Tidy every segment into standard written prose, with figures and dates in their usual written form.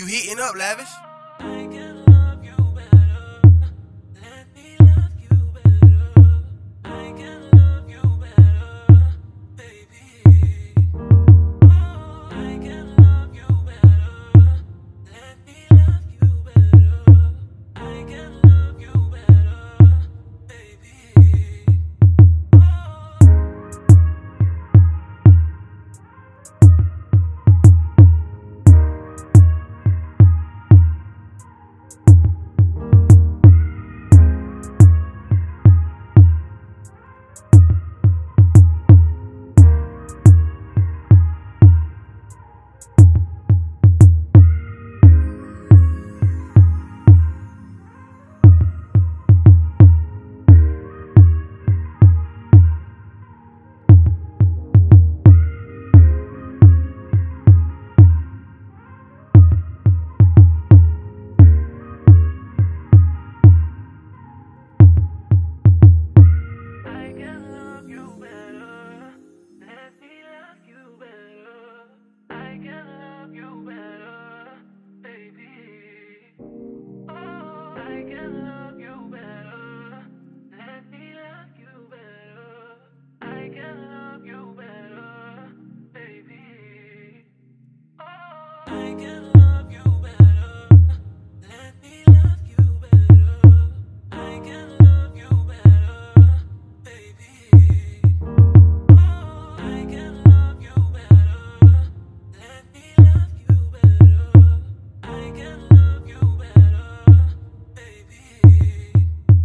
You heating up, Lavish. I can love you better. Let me love you better. I can love you better, baby. Oh, I can love you better. Let me love you better. I can love you better, baby. I can love you better. Let me love you better. I can love you better, baby. Oh, I can love you better. Let me love you better. I can love you better, baby. Oh, I can love you better. Let me love you better. I can love you better, baby.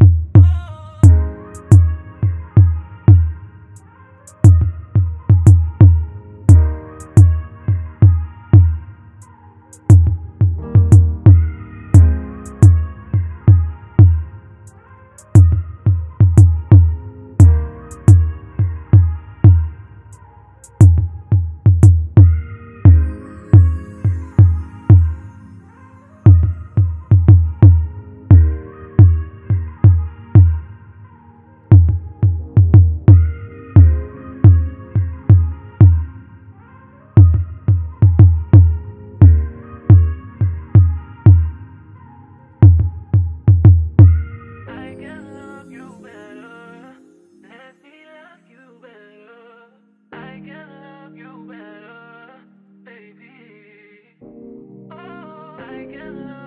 I can love you better. Let me love you better. I can love you better, baby. Oh, I can love